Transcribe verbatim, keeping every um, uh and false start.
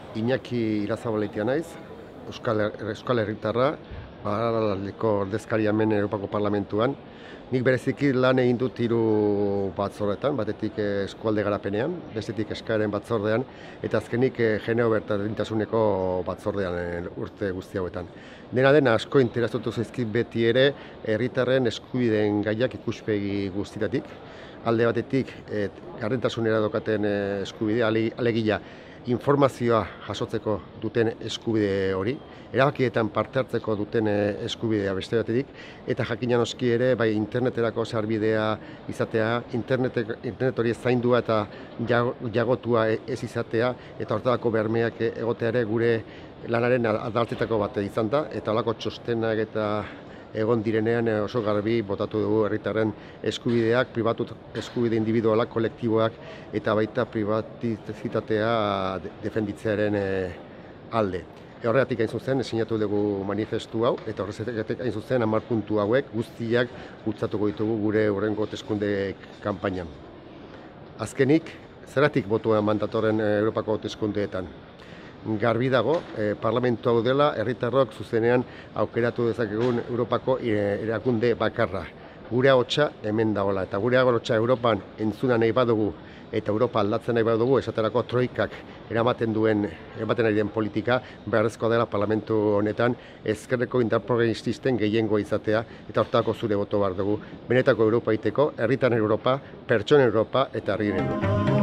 Iñaki Irazabalaitia naiz, Euskal, Euskal Herritarra, Aralarraldeko ordezkaria hemen Europako Parlamentuan. Nik bereziki lan egin dut hiru batzordetan, batetik eh, eskualde garapenean, bestetik eskaeren batzordean, eta azkenik eh, genero berdintasuneko batzordean eh, urte guzti hauetan. Dena dena asko interesatu zaizkit beti ere herritarren eskubideen gaiak ikuspegi guztietatik. Alde batetik, eh, gardentasunera daukaten eh, eskubidea, ale- alegia informazioa jasotzeko duten eskubide hori, erabakietan parte hartzeko duten eh, eskubidea beste batetik, eta jakina noski ere bai interneterako sarbidea izatea, internet, internet hori zaindua eta jago- jagotua e- ez izatea, eta hortarako bermeak egotea ere gure lanaren aldartetako bat izan da, eta holako txostenak eta egon direnean eh, oso garbi botatu dugu herritarren eskubideak, pribatu eskubide individualak, kolektiboak eta baita pribatizitatea de- defenditzearen eh, alde. Horregatik hain zuzen, sinatu dugu manifestu hau, eta horregatik hain zuzen hamar puntu hauek guztiak bultzatuko ditugu gure hurrengo hauteskunde kanpainan. Azkenik, zergatik botua eman datorren eh, Europako hauteskundeetan? Garbi dago, eh, parlamentu hau dela, herritarrok zuzenean aukeratu dezakegun Europako eh, erakunde bakarra. Gure ahotsa hemen dagoela, eta gure ahotsa Europan entzuna nahi badugu, eta Europa aldatzen nahi badugu, esaterako troikak eramaten duen, eramaten ari den politika, beharrezkoa dela parlamentu honetan, ezkerreko indar progresisten gehiengoa izatea, eta hortako zure boto behar dugu. Benetako Europa iteko, herritan Europa, pertsonen Europa eta herrien Europa.